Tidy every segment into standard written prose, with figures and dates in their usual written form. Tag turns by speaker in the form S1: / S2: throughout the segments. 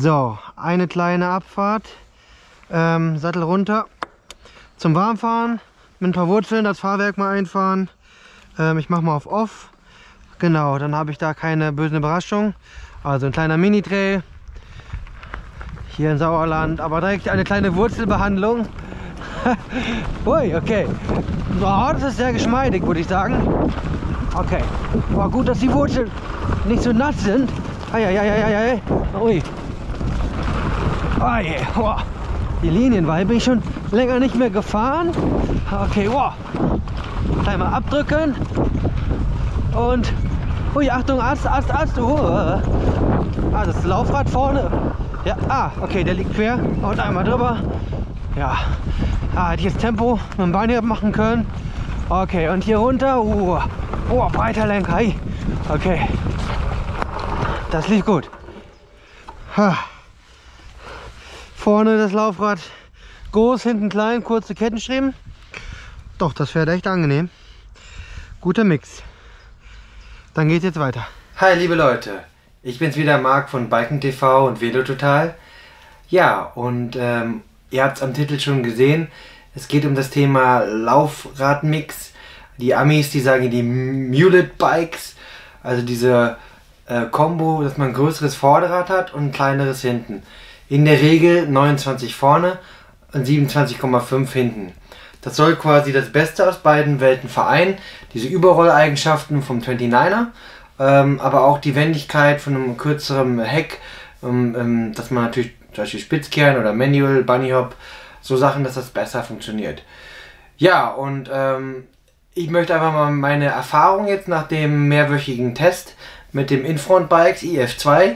S1: So, eine kleine Abfahrt, Sattel runter, zum Warmfahren, mit ein paar Wurzeln das Fahrwerk mal einfahren. Ich mache mal auf Off, genau, dann habe ich da keine bösen Überraschungen. Also ein kleiner Mini-Trail, hier in Sauerland, aber direkt eine kleine Wurzelbehandlung. Ui, okay, oh, das ist sehr geschmeidig, würde ich sagen. Okay, war gut, dass die Wurzeln nicht so nass sind. Eieieiei. Ui. Oh, die Linienwahl bin ich schon länger nicht mehr gefahren. Okay, wow. Gleich mal abdrücken. Und, ui, Achtung, Ast. Das Laufrad vorne. Ja, okay, der liegt quer. Und einmal drüber. Ja, hätte ich jetzt Tempo mit dem Bein machen können. Okay, und hier runter. Breiter Lenker. Okay, das lief gut. Vorne das Laufrad groß, hinten klein, kurze Kettenstreben. Doch, das fährt echt angenehm. Guter Mix. Dann geht's jetzt weiter.
S2: Hi liebe Leute, ich bin's wieder, Marc von Biken TV und Velototal. Ja, und ihr habt es am Titel schon gesehen, es geht um das Thema Laufradmix. Die Amis, die sagen die Mulet Bikes, also diese Kombo, dass man ein größeres Vorderrad hat und ein kleineres hinten. In der Regel 29 vorne und 27,5 hinten. Das soll quasi das Beste aus beiden Welten vereinen. Diese Überrolleigenschaften vom 29er, aber auch die Wendigkeit von einem kürzeren Heck, dass man natürlich zum Beispiel Spitzkern oder Manual, Bunny Hop, so Sachen, dass das besser funktioniert. Ja, und ich möchte einfach mal meine Erfahrung jetzt nach dem mehrwöchigen Test mit dem Infront Bikes IF2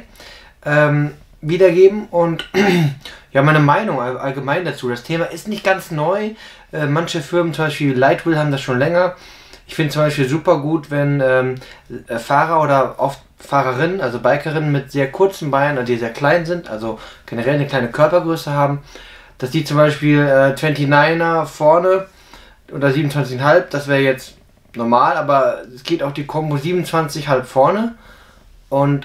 S2: wiedergeben und ja, meine Meinung allgemein dazu. Das Thema ist nicht ganz neu. Manche Firmen, zum Beispiel Lightwheel, haben das schon länger. Ich finde zum Beispiel super gut, wenn Fahrer oder oft Fahrerinnen, also Bikerinnen mit sehr kurzen Beinen, also die sehr klein sind, also generell eine kleine Körpergröße haben, dass die zum Beispiel 29er vorne oder 27,5, das wäre jetzt normal, aber es geht auch die Kombo 27,5 vorne und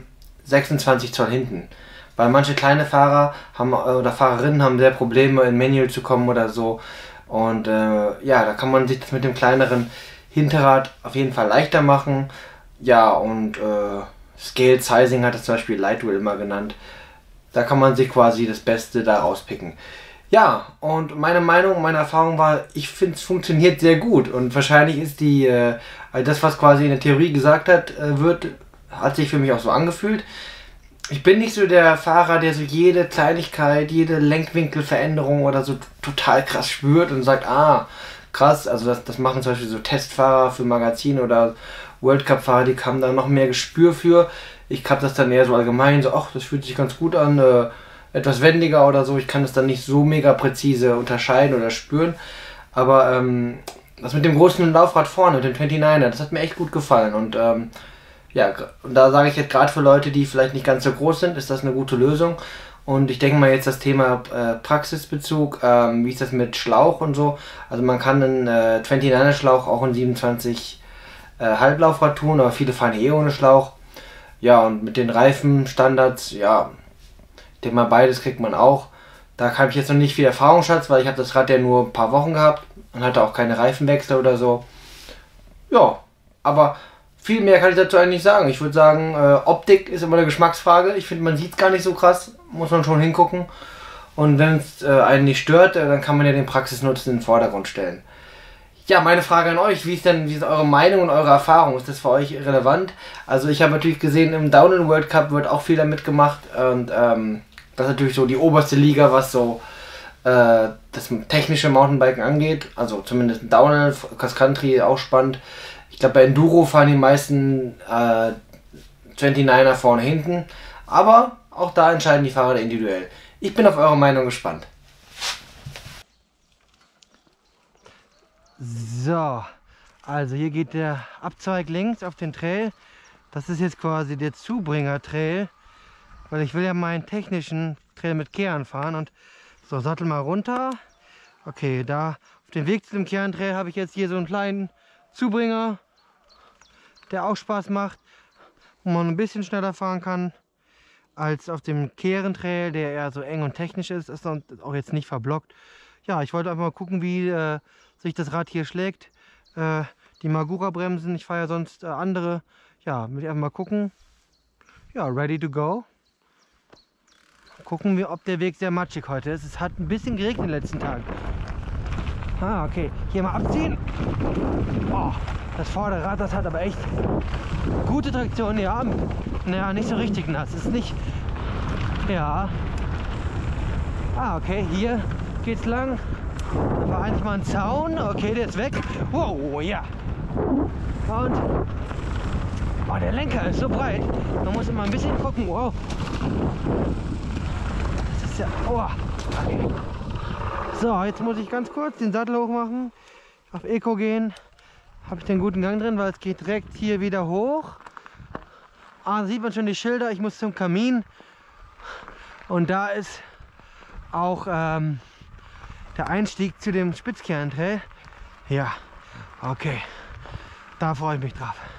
S2: 26 Zoll hinten. Weil manche kleine Fahrer haben oder Fahrerinnen haben sehr Probleme in Manual zu kommen oder so. Und ja, da kann man sich das mit dem kleineren Hinterrad auf jeden Fall leichter machen. Ja, und Scale Sizing hat es zum Beispiel Lightwheel immer genannt. Da kann man sich quasi das Beste da rauspicken. Ja, und meine Meinung, meine Erfahrung war, ich finde es funktioniert sehr gut. Und wahrscheinlich ist das, was quasi in der Theorie gesagt hat sich für mich auch so angefühlt. Ich bin nicht so der Fahrer, der so jede Kleinigkeit, jede Lenkwinkelveränderung oder so total krass spürt und sagt, krass, also das machen zum Beispiel so Testfahrer für Magazine oder World Cup Fahrer, die haben da noch mehr Gespür für. Ich habe das dann eher so allgemein, so, das fühlt sich ganz gut an, etwas wendiger oder so. Ich kann das dann nicht so mega präzise unterscheiden oder spüren. Aber das mit dem großen Laufrad vorne, mit dem 29er, das hat mir echt gut gefallen. Und ja, und da sage ich jetzt gerade für Leute, die vielleicht nicht ganz so groß sind, ist das eine gute Lösung. Und ich denke mal jetzt das Thema Praxisbezug, wie ist das mit Schlauch und so. Also man kann einen 29er Schlauch auch in 27 Halblaufrad tun, aber viele fahren ohne Schlauch. Ja, und mit den Reifenstandards, ja, ich denke mal beides kriegt man auch. Da habe ich jetzt noch nicht viel Erfahrungsschatz, weil ich habe das Rad ja nur ein paar Wochen gehabt und hatte auch keine Reifenwechsel oder so. Ja, aber viel mehr kann ich dazu eigentlich nicht sagen. Ich würde sagen, Optik ist immer eine Geschmacksfrage. Ich finde, man sieht es gar nicht so krass. Muss man schon hingucken. Und wenn es einen nicht stört, dann kann man ja den Praxisnutzen in den Vordergrund stellen. Ja, meine Frage an euch. Wie ist eure Meinung und eure Erfahrung? Ist das für euch relevant? Also ich habe natürlich gesehen, im Downhill World Cup wird auch viel damit gemacht. Und das ist natürlich so die oberste Liga, was so das technische Mountainbiken angeht. Also zumindest Downhill, Cross Country auch spannend. Ich glaube, bei Enduro fahren die meisten 29er vorne hinten, aber auch da entscheiden die Fahrer individuell. Ich bin auf eure Meinung gespannt.
S1: So, also hier geht der Abzweig links auf den Trail. Das ist jetzt quasi der Zubringer-Trail, weil ich will ja meinen technischen Trail mit Kehren fahren. Und so, Sattel mal runter. Okay, da auf dem Weg zu dem Kern-Trail habe ich jetzt hier so einen kleinen Zubringer, der auch Spaß macht, wo man ein bisschen schneller fahren kann. als auf dem Kehrentrail, der eher so eng und technisch ist. Ist auch jetzt nicht verblockt. Ja, ich wollte einfach mal gucken, wie sich das Rad hier schlägt. Die Magura-Bremsen, ich fahre ja sonst andere. Ja, will ich einfach mal gucken. Ja, ready to go. Gucken wir, ob der Weg sehr matschig heute ist. Es hat ein bisschen geregnet in den letzten Tagen. Ah, okay. Hier mal abziehen. Oh, das Vorderrad, das hat aber echt gute Traktion. Ja, naja, nicht so richtig nass. Ist nicht... Ja. Ah, okay. Hier geht's lang. Da war eigentlich mal ein Zaun. Okay, der ist weg. Wow, ja. Und... Oh, der Lenker ist so breit. Man muss immer ein bisschen gucken. Wow. Das ist ja... Oh. Okay. So, jetzt muss ich ganz kurz den Sattel hochmachen. Auf Eco gehen. Habe ich den guten Gang drin, weil es geht direkt hier wieder hoch. Ah, da sieht man schon die Schilder. Ich muss zum Kamin. Und da ist auch der Einstieg zu dem Spitzkehrentrail. Ja, okay. Da freue ich mich drauf.